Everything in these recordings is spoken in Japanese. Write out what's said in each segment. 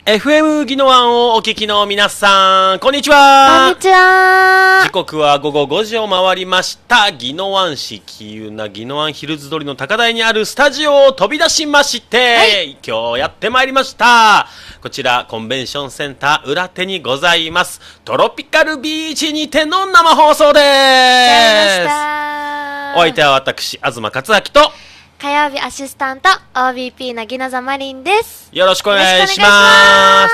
FM ギノワンをお聞きの皆さん、こんにちは。 こんにちは。 時刻は午後5時を回りました。ギノワン市喜友なギノワンヒルズ通りの高台にあるスタジオを飛び出しまして、はい、今日やってまいりました。こちらコンベンションセンター裏手にございますトロピカルビーチにての生放送です。お相手は私、東克明と火曜日アシスタント OBP なぎのざまりんです。 よろしくお願いします。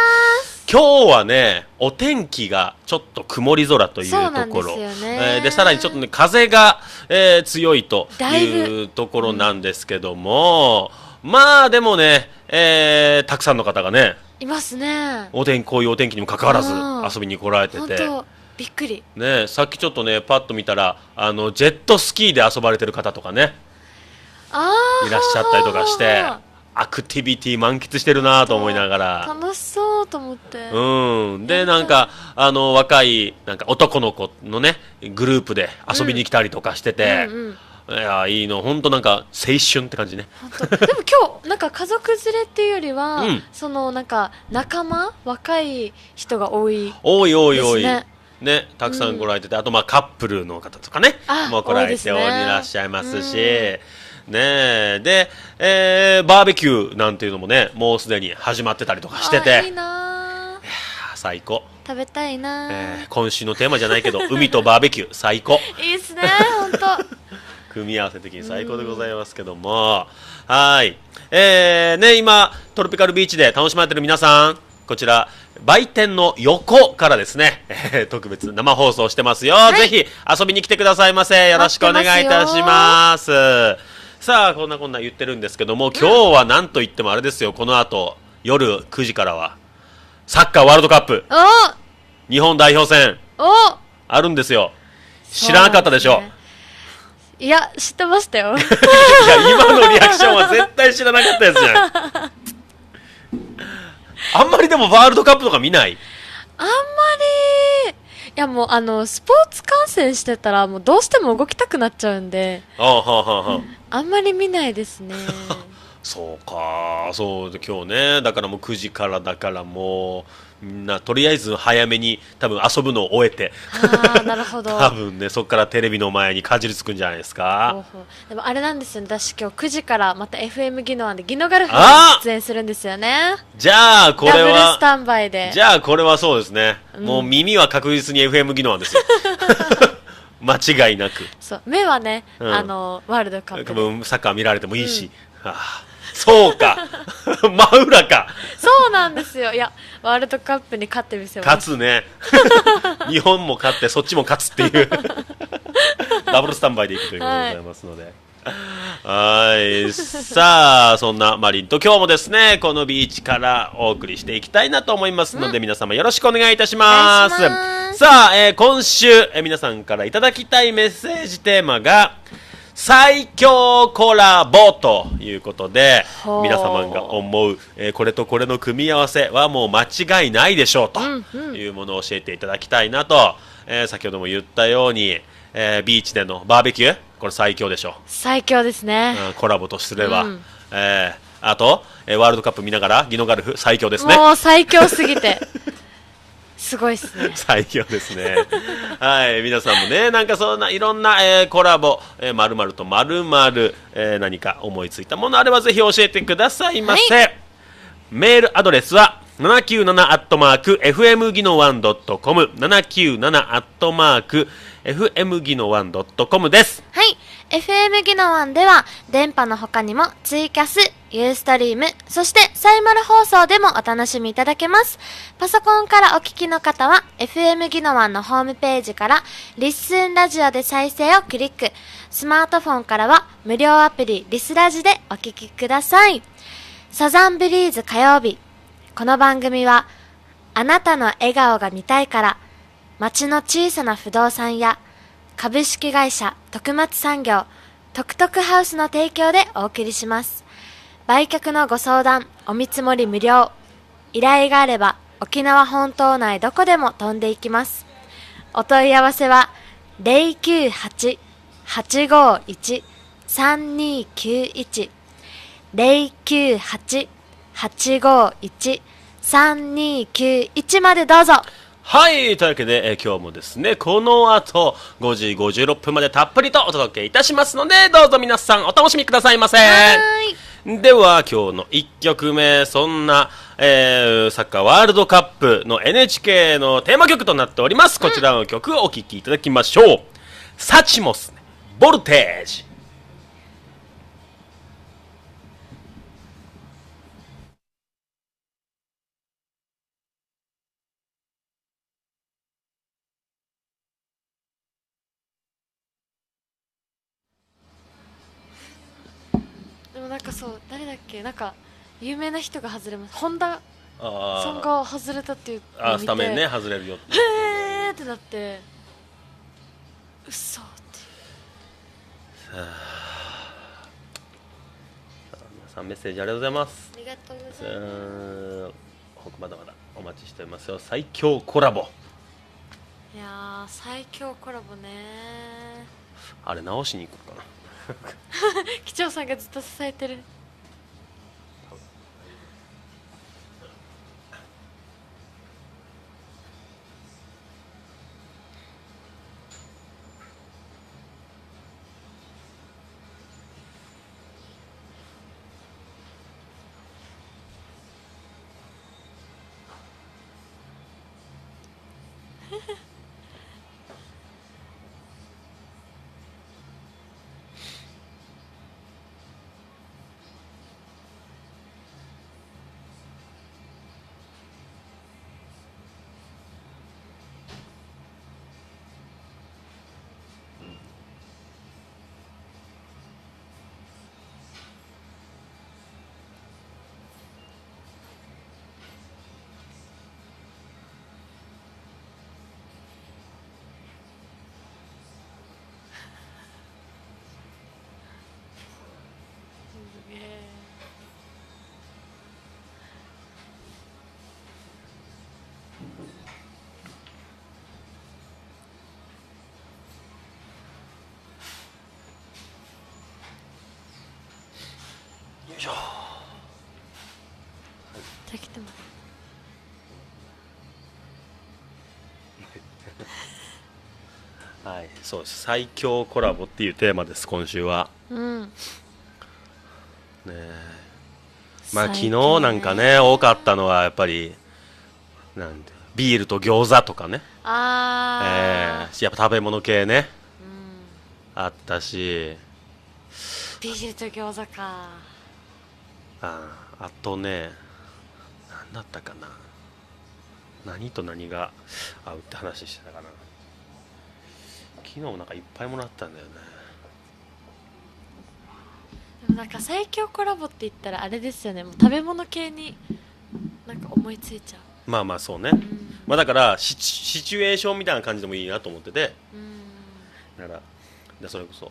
今日はね、お天気がちょっと曇り空というところでさらにちょっとね風が、強いというところなんですけども、まあでもね、たくさんの方がねいますね。 こういうお天気にもかかわらず遊びに来られてて、 びっくりね、さっきちょっとねパッと見たらジェットスキーで遊ばれてる方とかねいらっしゃったりとかして、アクティビティ満喫してるなと思いながら楽しそうと思って、 でなんか若いなんか男の子のねグループで遊びに来たりとかしてて、いやいいの本当なんか青春って感じね。 でも今日なんか家族連れっていうよりは、そのなんか仲間若い人が多いね、たくさん来られてて、あとまあカップルの方とかねもう来られておりらっしゃいますし、ねで、バーベキューなんていうのもねもうすでに始まってたりとかしてて、 いいな、 最高、 食べたいな、 今週のテーマじゃないけど海とバーベキュー最高いいっすね本当組み合わせ的に最高でございますけども、はいね、今トロピカルビーチで楽しまれてる皆さん、こちら売店の横からですね、特別生放送してますよ、ぜひ遊びに来てくださいませ。よろしくお願いいたします。さあこんな言ってるんですけども、今日はなんといってもあれですよ、この後夜9時からはサッカーワールドカップ日本代表戦あるんですよ。知らなかったでしょ。 いや知ってましたよいや今のリアクションは絶対知らなかったやつじゃんあんまりでもワールドカップとか見ない？ あんまり、いやもうスポーツ観戦してたらもうどうしても動きたくなっちゃうんで、あんまり見ないですねそうか、そうで今日ね、だからもう9時からだからもうみんなとりあえず早めに多分遊ぶのを終えてなるほど多分ねそこからテレビの前にかじりつくんじゃないですか。 でもあれなんですよね、私今日9時からまた FM ギノワンでギノガルフに出演するんですよね。 じゃあこれはダブルスタンバイで、 じゃあこれはそうですね、もう耳は確実に FM ギノワンですよ間違いなく。 そう、目はね、ワールドカップでサッカー見られてもいいし、そうか真裏か。 そうなんですよ。いやワールドカップに勝ってみせます。 勝つね日本も勝ってそっちも勝つっていうダブルスタンバイでいくということでございますので、はいさあそんなマリンと今日もですねこのビーチからお送りしていきたいなと思いますので、皆様よろしくお願いいたします。さあ、今週、皆さんからいただきたいメッセージテーマが最強コラボということで、皆様が思う、これとこれの組み合わせはもう間違いないでしょうというものを教えていただきたいなと、先ほども言ったように、ビーチでのバーベキューこれ最強でしょう。 最強ですね、 コラボとすれば、あと、ワールドカップ見ながらギノガルフ最強ですね。 もう最強すぎてすごいですね。 最強ですねはい皆さんもねなんかそんないろんな、コラボ〇〇と〇〇何か思いついたものあればぜひ教えてくださいませ、メールアドレスは797@fm ギノワン .com 797@fm ギノワン .com です。 はい、FM ギノワンでは電波の他にもツイキャス、ユーストリーム、そしてサイマル放送でもお楽しみいただけます。パソコンからお聞きの方は FM ギノワンのホームページからリッスンラジオで再生をクリック、スマートフォンからは無料アプリリスラジでお聞きください。サザンブリーズ火曜日、この番組はあなたの笑顔が見たいから街の小さな不動産や株式会社徳松産業トクトクハウスの提供でお送りします。売却のご相談、お見積もり無料。依頼があれば沖縄本島内どこでも飛んでいきます。お問い合わせは 098-851-3291 098-851-3291 3291までどうぞ。 はい、というわけで、今日もですね、この後、5時56分までたっぷりとお届けいたしますので、どうぞ皆さんお楽しみくださいませ。では、今日の1曲目、そんな、サッカーワールドカップの NHK のテーマ曲となっております。こちらの曲をお聴きいただきましょう。サチモス、ボルテージ。 でもなんかそう、誰だっけ、なんか有名な人が外れます。本田さんあが外れたっていうのをあ、 見て、 スタメンね、外れるよって。 へーってなって、嘘って。 皆さんメッセージありがとうございます。 ありがとうございます。 まだまだお待ちしておりますよ。最強コラボ。 いやー、最強コラボねあれ直しに行こうかな。 ー。機長さんがずっと支えてる。 よいしょ。 じゃあ来てもはい、そうです。最強コラボっていうテーマです、今週は。 うん。 ねえ、まあ昨日最強ねなんかね、多かったのはやっぱり、なんで、ビールと餃子とかね。 あやっぱ食べ物系ね、 ー、うん、 あったし、 ビールと餃子か。 あとね、なんだったかな。何と何が合うって話してたかな。昨日もなんかいっぱいもらったんだよね。 でもなんか最強コラボって言ったらあれですよね、もう食べ物系になんか思いついちゃまあまあそうね、 う。うん、 まあだからシチュエーションみたいな感じでもいいなと思ってて、 うん、 だからでそれこそ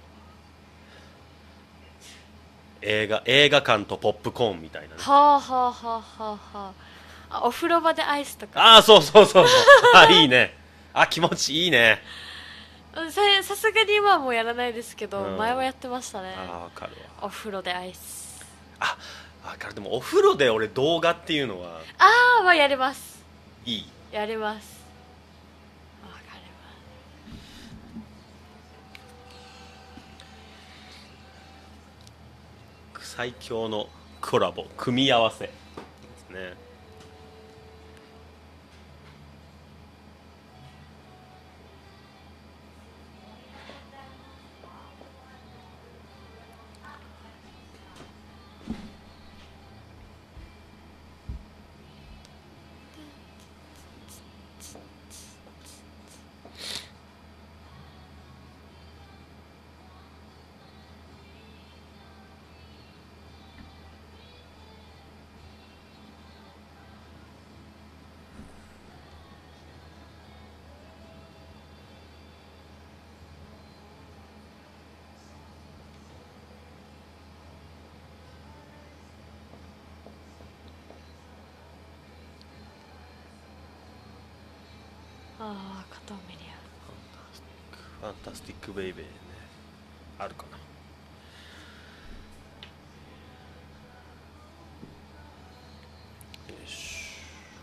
映画館とポップコーンみたいなね。 はあはあはあはあはあ。あ、お風呂場でアイスとか。 ああ、そうそうそうそうあ、いいね。あ、気持ちいいね。 うん、さすがに今はもうやらないですけど、 うん前はやってましたね。 ああ、わかるわ。 お風呂でアイス。 あ、わかる。でもお風呂で俺動画っていうのはああはやります。 いい。 やります。わかる最強のコラボ組み合わせですね。 ああ、加藤ミリファンタスティックベイベーね、あるかな。よし。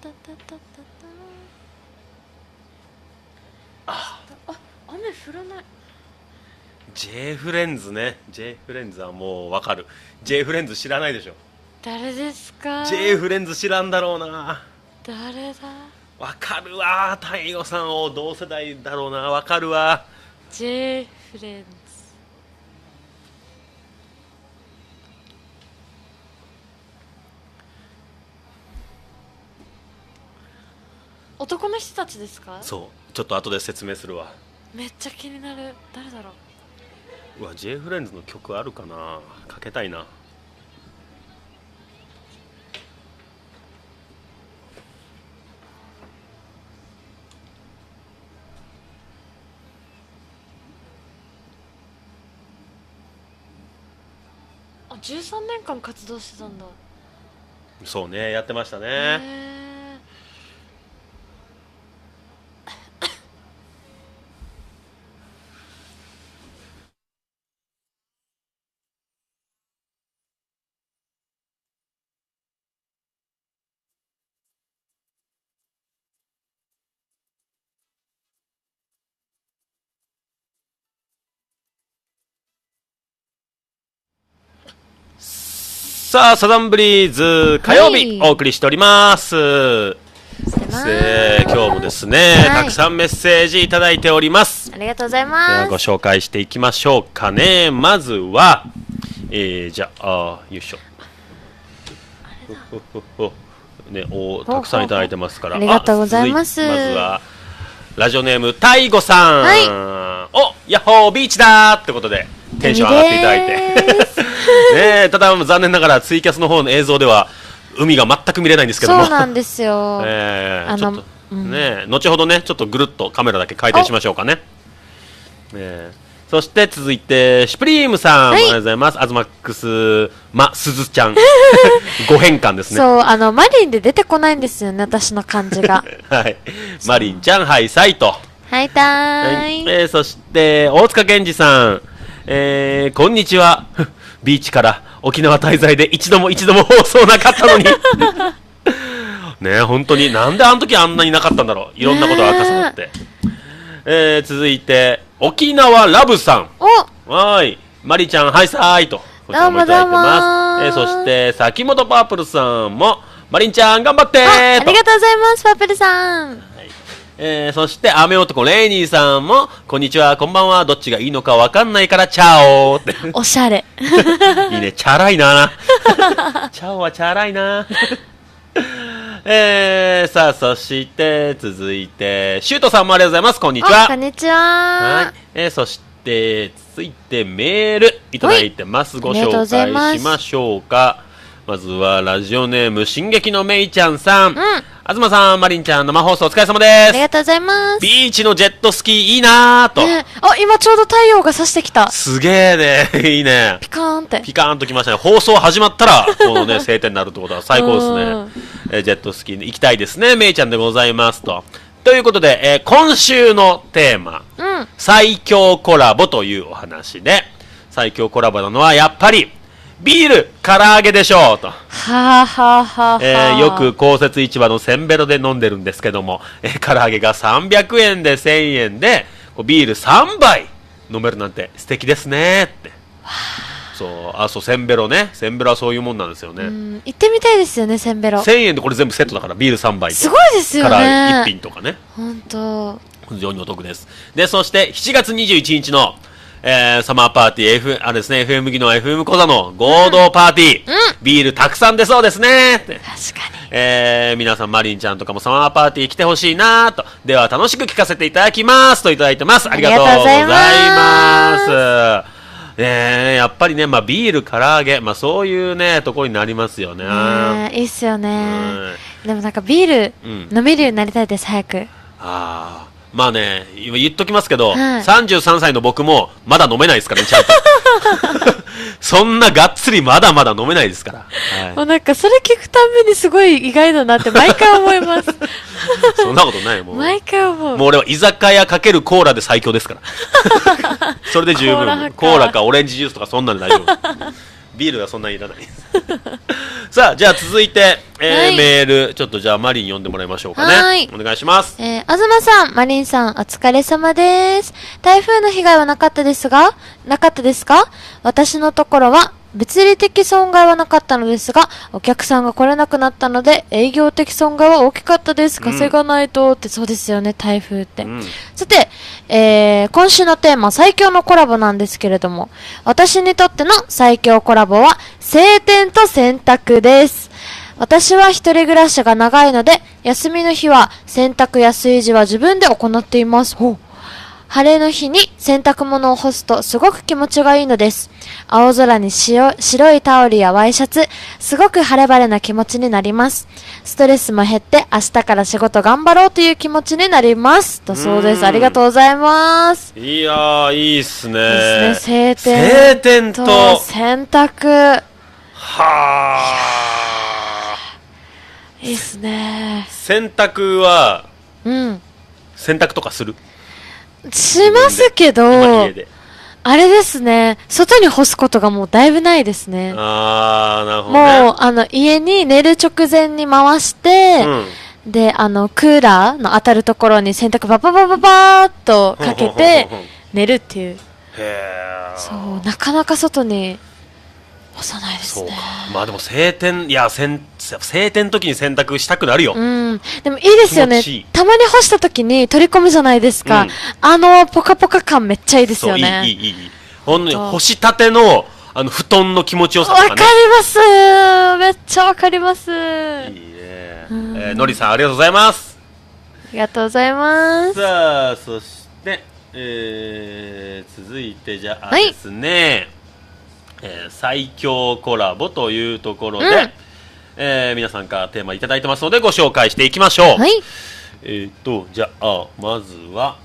雨降らない。 J フレンズね。 J フレンズはもうわかる。 J フレンズ知らないでしょ。 誰ですか？ J フレンズ知らんだろうな。 誰だ？ わかるわ。太陽さんを同世代だろうな。わかるわ。 J フレンズ。男の人たちですか？ そうちょっと後で説明するわ。 めっちゃ気になる。誰だろう。 うわ J フレンズの曲あるかな。かけたいな。 あ、13年間活動してたんだ。 そうね、やってましたね。 へー。 さあサザンブリーズ火曜日お送りしております。 してます。 今日もですね、 はいたくさんメッセージいただいております。 ありがとうございでます。 はご紹介していきましょうかね。まずは、じゃあ、よいしょ。ね、たくさんいただいてますから。 ありがとうございます。 まずはラジオネームたいごさん、 はい、 おヤッホービーチだーってことでテンション上がっていただいてね、ただ残念ながらツイキャスの方の映像では海が全く見れないんですけども。 そうなんですよ。 ちょっとね、後ほどねちょっとぐるっとカメラだけ回転しましょうかね。そして続いてシュプリームさん、はい、ありがとうございます。アズマックスすずちゃんご変換ですね。 そうマリンで出てこないんですよね、私の漢字がはいマリンちゃんハイサイとハイターイ、 はい、そして大塚健二さん、こんにちはビーチから沖縄滞在で一度も放送なかったのにね、本当になんであの時あんなになかったんだろう。いろんなことが重なって、続いて沖縄ラブさん、はい、マリちゃんハイサイとこちらもいただいてます。そして崎本パープルさんもマリンちゃん頑張ってーと、 ありがとうございますパープルさん、はい、 そして雨男レイニーさんもこんにちはこんばんは、どっちがいいのかわかんないからチャオっておしゃれいいね、チャラいなチャオはチャラいなさあそして続いてシュートさんもありがとうございます。こんにちは。 こんにちは。 はい、そして続いてメールいただいてます。ご紹介しましょうか。まずはラジオネーム進撃のめいちゃんさん、東さんマリンちゃん生放送お疲れ様です。 ありがとうございます。 ビーチのジェットスキーいいなーと、 今ちょうど太陽が差してきた。 すげーねいいね、 ピカーンってピカーンときましたね。放送始まったらこのね晴天になるってことは最高ですね。ジェットスキーに行きたいですね、めいちゃんでございますということで、今週のテーマ、最強コラボというお話で、最強コラボなのはやっぱりビール唐揚げでしょうと。よく公設市場のせんべろで飲んでるんですけども、唐揚げが300円で1000円でビール3杯飲めるなんて素敵ですねって。そうせんべろね、せんべろはそういうもんなんですよね。 行ってみたいですよね、せんべろ。 1000円でこれ全部セットだから、ビール3杯とすごいですよね、 唐揚げ1品とかね、 本当非常にお得です。でそして7月21日のサマーパーティー、あれですね、FM 技能 FM 講座の合同パーティー、ビールたくさん出そうですねって。 確かに、皆さんマリンちゃんとかもサマーパーティー来てほしいなと。では楽しく聞かせていただきますといただいてます。ありがとうございます。やっぱりね、ビール唐揚げ、そういうねところになりますよね。 いいっすよね。でもなんかビール飲めるようになりたいです、早く。 まあね、言っときますけど、33歳の僕もまだ飲めないですからね、ちゃんとそんながっつりまだまだ飲めないですから、 もうなんかそれ聞くたびにすごい意外だなって毎回思いますそんなことない、もう毎回思う。 もう俺は居酒屋かけるコーラで最強ですからそれで十分。コーラかオレンジジュースとかそんなんで大丈夫ビールはそんなにいらないさあ、じゃあ続いて、 はい、 メール、ちょっとじゃあマリン読んでもらいましょうかね。 はい、 お願いします。 東さん、マリンさん、お疲れ様です。台風の被害はなかったですか？私のところは、物理的損害はなかったのですが、お客さんが来れなくなったので、営業的損害は大きかったです。稼がないと、って、そうですよね、台風って。さて、今週のテーマ、最強のコラボなんですけれども、私にとっての最強コラボは、晴天と洗濯です。私は一人暮らしが長いので、休みの日は洗濯や炊事は自分で行っています。晴れの日に洗濯物を干すとすごく気持ちがいいのです。青空に白いタオルやワイシャツ、すごく晴れ晴れな気持ちになります。ストレスも減って明日から仕事頑張ろうという気持ちになります。だそうです。ありがとうございます。 いやー、いいっすね。 ですね、 晴天と洗濯。 はー。いいっすね。 洗濯は、 洗濯とかする？ しますけど、あれですね、外に干すことがもうだいぶないですね。 なるほどね。 もう、家に寝る直前に回して、で、クーラーの当たるところに洗濯バババババーっとかけて、寝るっていう。そう、なかなか外に干さないですね。そうか。まあでも晴天の時に洗濯したくなるよ。でもいいですよね。たまに干した時に取り込むじゃないですか。ポカポカ感めっちゃいいですよね。いい。ほんのに干したての、布団の気持ちよさとかね。わかります。めっちゃわかります。いいね。のりさんありがとうございます。ありがとうございます。さあ、そして、続いてじゃあですね。最強コラボというところで、皆さんからテーマいただいてますのでご紹介していきましょう。はい、じゃあまず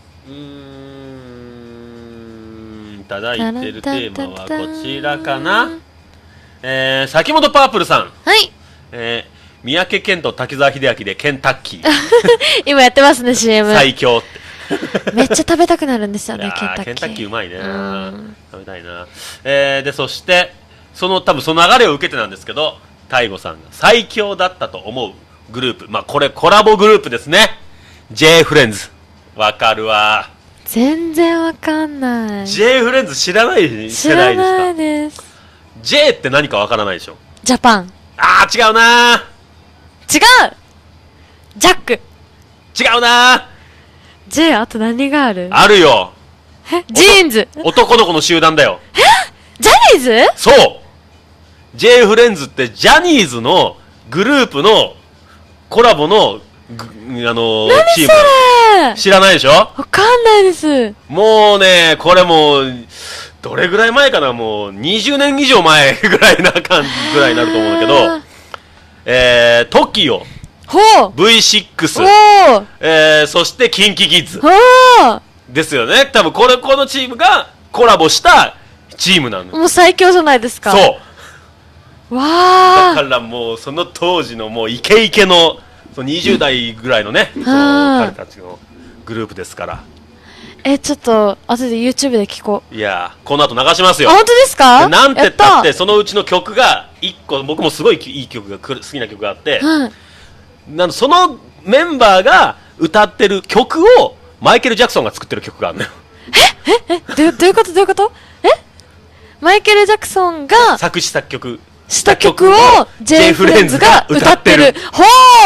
はいただいてるテーマはこちらかな。崎本パープルさん。はい。三宅健と滝沢秀明でケンタッキー今やってますね CM。 最強ってめっちゃ食べたくなるんですよね。ケンタッキーうまいね。食べたいな。でそして多分その流れを受けてなんですけど、大悟さんが最強だったと思うグループ、まあこれコラボグループですね。 J フレンズ。わかるわ。全然わかんない。 J フレンズ知らない世代ですか？知らないです。 J って何かわからないでしょ。ジャパン。違うな。違う。ジャック。違うな。J あと何がある？あるよ。ジーンズ。男の子の集団だよ。ジャニーズ？そう。 J フレンズってジャニーズのグループのコラボのチーム。知らないでしょ？わかんないです。もうね、これもうどれぐらい前かな、もう20年以上前ぐらいな感じぐらいになると思うんだけど、TOKIO、V6、そしてキンキキッズですよね。多分このチームがコラボしたチームなの。もう最強じゃないですか。そうわー。だからもうその当時のもうイケイケの20代ぐらいのね、その彼たちのグループですから。ちょっと後で YouTube で聞こう。いやこの後流しますよ。本当ですか？なんて言ったってそのうちの曲が1個、僕もすごいいい曲が好きな曲があって、そのメンバーが歌ってる曲をマイケル・ジャクソンが作ってる曲があるのよ。どういうことマイケル・ジャクソンが作詞作曲した曲を J フレンズが歌ってる。ほ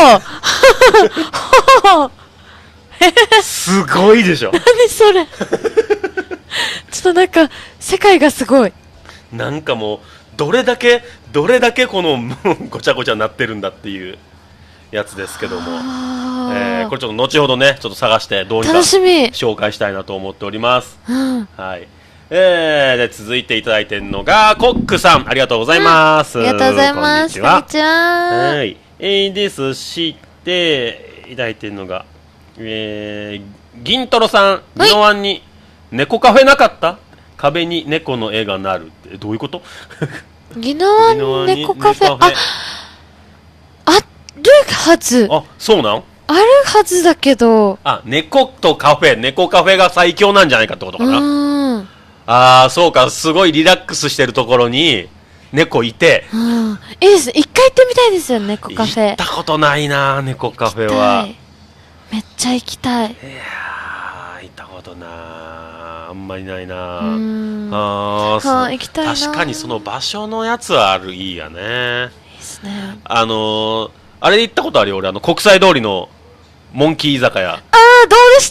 ーすごいでしょ。何それちょっとなんか世界がすごい。なんかもうどれだけこのごちゃごちゃになってるんだっていうやつですけども、これちょっと後ほどねちょっと探してどうにか紹介したいなと思っております。はい。で続いていただいているのがコックさん、ありがとうございます。ありがとうございます。こんにちは。はい。ですしていただいているのが銀トロさん、宜野湾に猫カフェなかった？壁に猫の絵がなるってどういうこと？宜野湾に猫カフェ、あるはず。そうなん？あるはずだけど、猫とカフェ、猫カフェが最強なんじゃないかってことかな。そうか、すごいリラックスしてるところに猫いて、 うん。いいです。一回行ってみたいですよね、猫カフェ。 行ったことないな、猫カフェは。 めっちゃ行きたい。 いやー、行ったことな、あんまりないな。 はあ、行きたいな。 確かにその場所のやつはある、いいやね。いいですね。 あれで行ったことあるよ、俺、国際通りのモンキー居酒屋。 あー、どうでした？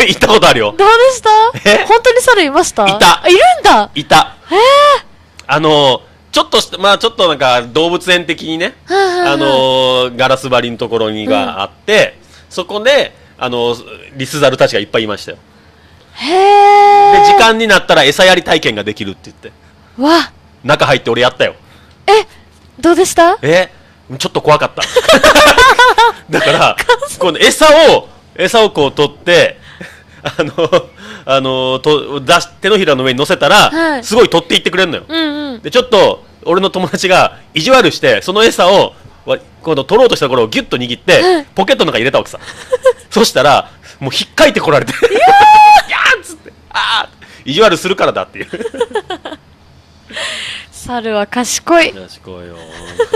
行ったことあるよ。 どうでした？本当に猿いました？ いた。 いるんだ。 いた。ちょっとした、まあちょっとなんか動物園的にね、ガラス張りのところにがあって、そこで、リスザルたちがいっぱいいましたよ。 へで、時間になったら餌やり体験ができるって言って。 わ。 中入って俺やったよ。 どうでした？ ちょっと怖かった。だから、この餌をこう取って、手のひらの上に乗せたら、すごい取っていってくれるのよ。で、ちょっと、俺の友達が意地悪して、その餌を、今度取ろうとしたところをギュッと握って、ポケットの中に入れたわけさ。そしたら、もうひっかいてこられて、いやーっつって、意地悪するからだっていう。 猿は賢い。 賢いよ。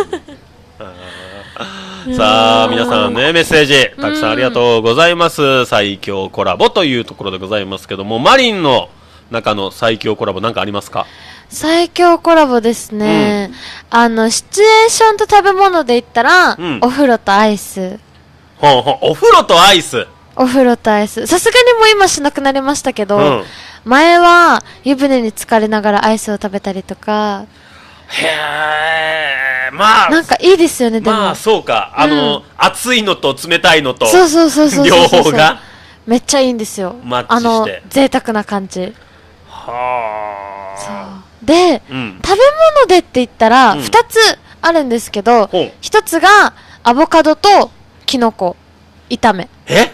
さあ皆さんね、メッセージたくさんありがとうございます。最強コラボというところでございますけども、マリンの中の最強コラボなんかありますか？ 最強コラボですね、シチュエーションと食べ物で言ったら、お風呂とアイス。 お風呂とアイス。 お風呂とアイス。さすがにもう今しなくなりましたけど、前は湯船に浸かりながらアイスを食べたりとか。 へー、まあなんかいいですよね。でもまあそうか、熱いのと冷たいのとそう両方がめっちゃいいんですよ。 マッチして、 贅沢な感じ。 はあ。で、食べ物でって言ったら2つあるんですけど、1つがアボカドとキノコ炒め。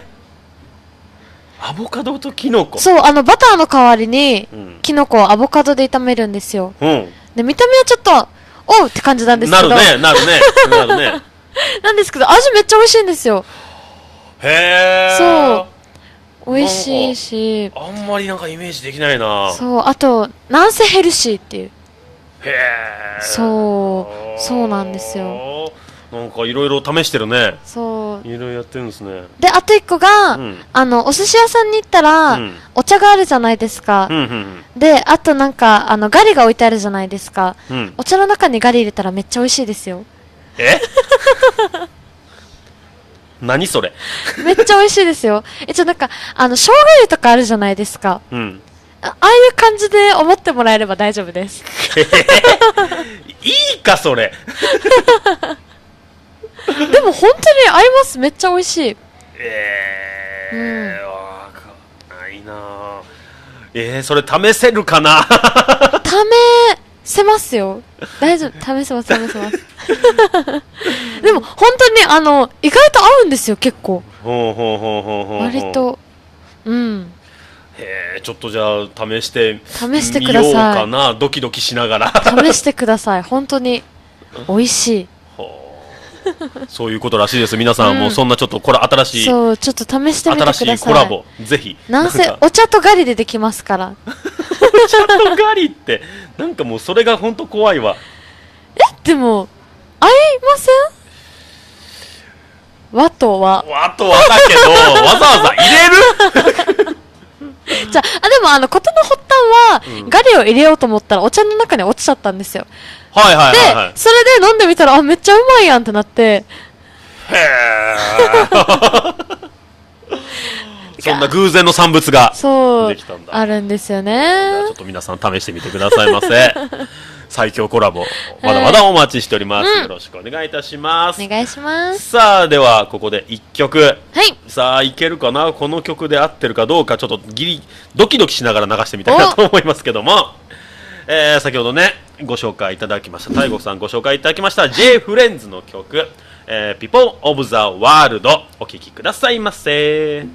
アボカドとキノコ。 そう、バターの代わりにキノコをアボカドで炒めるんですよ。で、見た目はちょっとおうって感じなんですけど、 なるねなんですけど味めっちゃ美味しいんですよ。 へー、 そう美味しいし、 あんまりなんかイメージできないな。 そう、あとなんせヘルシーっていう。 へー、 そうなんですよ。 なんかいろいろ試してるね。 そういろいろやってるんですね。 で、あと1個が、お寿司屋さんに行ったら、お茶があるじゃないですか。で、あとなんかガリが置いてあるじゃないですか。お茶の中にガリ入れたらめっちゃ美味しいですよ。 何それ。 めっちゃ美味しいですよ。なんか生姜湯とかあるじゃないですか。ああいう感じで思ってもらえれば大丈夫です。 いいかそれ。 でも本当に合います。めっちゃ美味しい。 わかんないな。それ試せるかな。 試せますよ。大丈夫。試せます。でも本当に意外と合うんですよ。結構割と。 ちょっとじゃあ試してください。 みようかな。ドキドキしながら試してください。本当に美味しい。 そういうことらしいです。皆さんもそんなちょっとこれ新しい、 そうちょっと試してみてください。 新しいコラボぜひ。 なんせお茶とガリでできますから。 お茶とガリってなんかもうそれが本当怖いわ。 でも合いません？和と和だけどわざわざ入れる。 じゃあでも事の発端は、ガリを入れようと思ったらお茶の中に落ちちゃったんですよ。でそれで飲んでみたらめっちゃうまいやんってなって。 そんな偶然の産物ができたんだ。 あるんですよね。 ちょっと皆さん試してみてくださいませ。最強コラボまだまだお待ちしております。よろしくお願いいたします。 お願いします。 さあではここで1曲。さあいけるかな。この曲で合ってるかどうかちょっとドキドキしながら流してみたいなと思いますけども、先ほどねご紹介いただきました大国さんご紹介いただきました J フレンズの曲、People of the World お聴きくださいませ。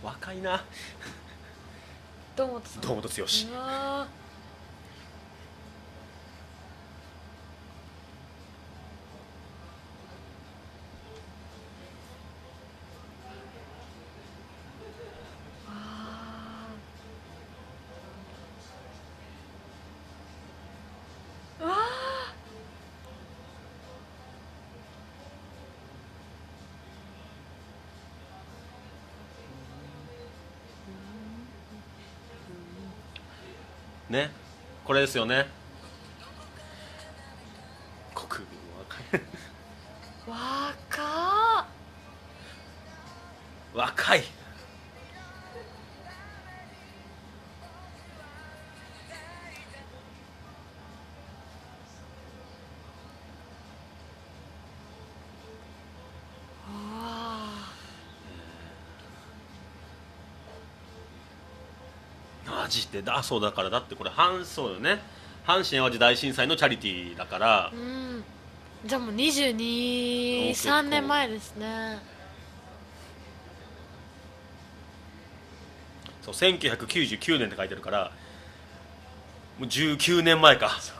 若いな。 堂本さん。 堂本剛。 うわーうわね、これですよね。国民若い。 ー若っ。 若い。 うわマジでだ、そうだから、だってこれそうよね、阪神・淡路大震災のチャリティーだから、 ーうん。じゃあもう22、3年前ですね。 そう1999年って書いてるから、もう19年前か。 そう